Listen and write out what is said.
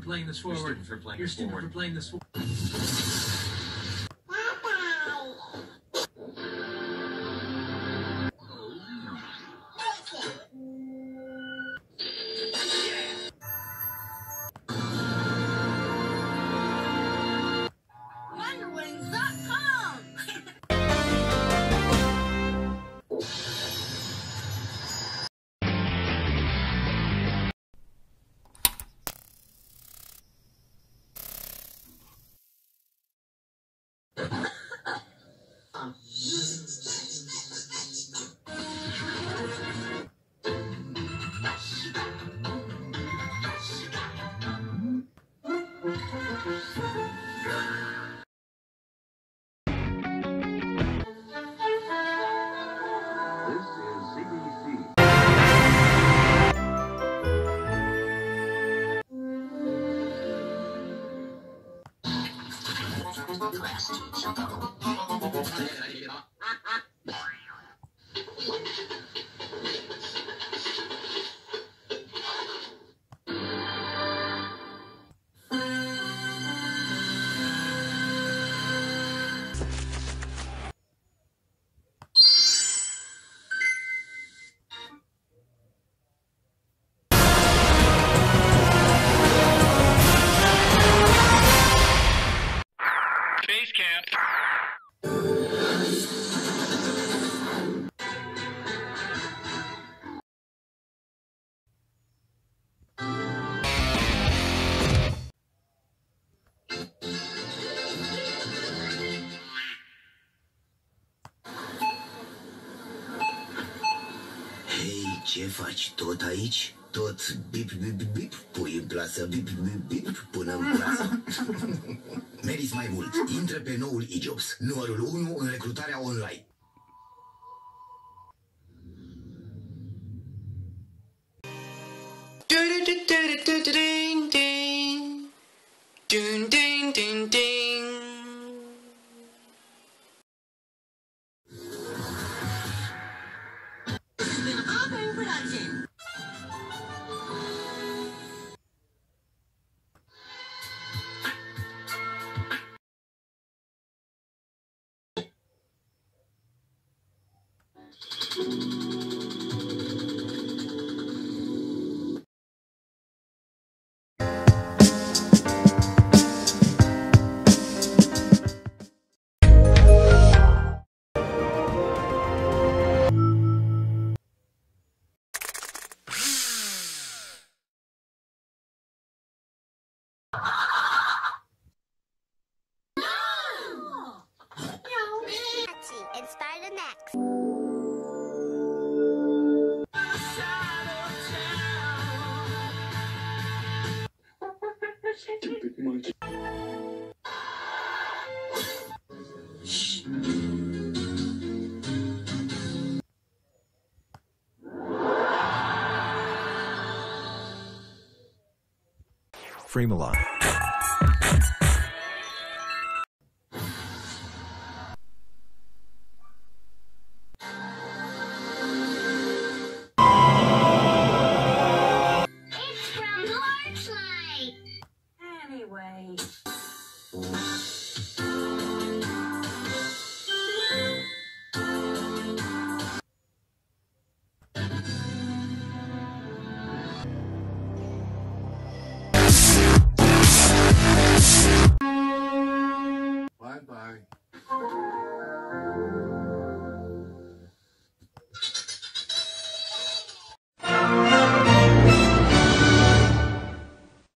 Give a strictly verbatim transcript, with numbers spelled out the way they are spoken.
playing this forward. You're stupid for playing You're this stupid forward. for playing this forward. Ce faci tot aici? Tot bip, bip, bip, pui în plasă, bip, bip, bip, până în plasă. Meriți mai mult. Intră pe noul e-jobs, numărul unu în recrutarea online. Inspire the next. Stupid monkey. Fremont. Bye bye.